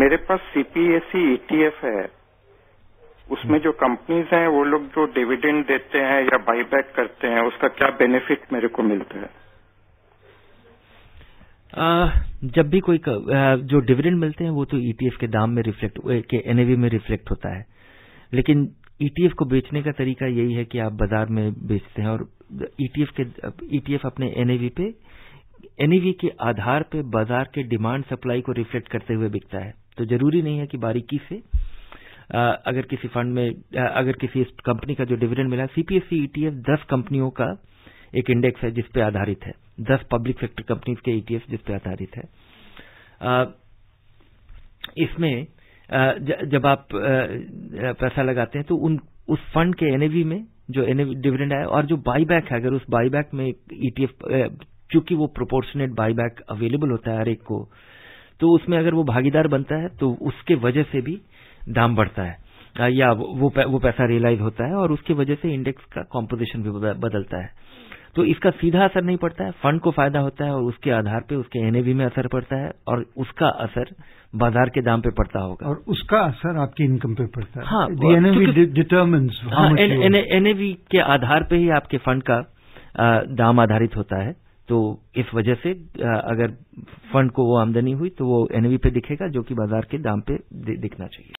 मेरे पास CPSE ETF है, उसमें जो कंपनीज हैं वो लोग जो डिविडेंड देते हैं या बाईबैक करते हैं, उसका क्या बेनिफिट मेरे को मिलता है? जब भी कोई जो डिविडेंड मिलते हैं वो तो ईटीएफ के दाम में रिफ्लेक्ट के एनएवी में रिफ्लेक्ट होता है, लेकिन ईटीएफ को बेचने का तरीका यही है कि आप बाजार में बेचते हैं और ईटीएफ अपने एनएवी के आधार पे बाजार के डिमांड सप्लाई को रिफ्लेक्ट करते हुए बिकता है। तो जरूरी नहीं है कि बारीकी से अगर किसी फंड में अगर किसी कंपनी का जो डिविडेंड मिला, सीपीएसई ईटीएफ 10 कंपनियों का एक इंडेक्स है जिस पे आधारित है, 10 पब्लिक सेक्टर कंपनीज के ईटीएफ जिस पे आधारित है। इसमें जब आप पैसा लगाते हैं तो उस फंड के एनएवी में जो एनएवी डिविडेंड आया और जो बाईबैक है, अगर उस बाईबैक में ईटीएफ चूंकि वो प्रोपोर्शनेट बाईबैक अवेलेबल होता है हर एक को, तो उसमें अगर वो भागीदार बनता है तो उसके वजह से भी दाम बढ़ता है या वो पैसा रियलाइज होता है और उसकी वजह से इंडेक्स का कॉम्पोजिशन भी बदलता है। तो इसका सीधा असर नहीं पड़ता है, फंड को फायदा होता है और उसके आधार पे उसके एनएवी में असर पड़ता है और उसका असर बाजार के दाम पे पड़ता होगा और उसका असर आपकी इनकम पे पड़ता है। हाँ, एनएवी डिटरमिन्स एनएवी के आधार पे ही आपके फंड का दाम आधारित होता है। तो इस वजह से अगर फंड को वो आमदनी हुई तो वो एनएवी पे दिखेगा, जो कि बाजार के दाम पे दिखना चाहिए।